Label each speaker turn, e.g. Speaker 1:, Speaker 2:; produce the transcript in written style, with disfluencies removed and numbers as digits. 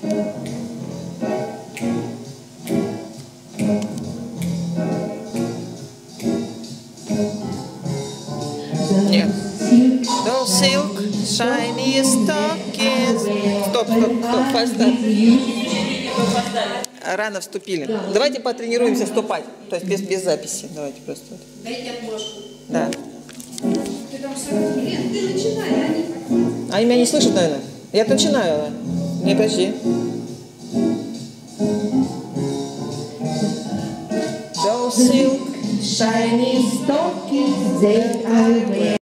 Speaker 1: Нет. Those silk shiny stockings. Стоп, поставь. Рано вступили. Давайте потренируемся вступать. То есть без записи. Давайте просто.
Speaker 2: Дайте отложку.
Speaker 1: Да.
Speaker 2: Ты там сам... Лен, ты начинай, а они хотят.
Speaker 1: Они меня не слышат, наверное. Я начинаю. Не, подожди. Those silk shiny stockings, they are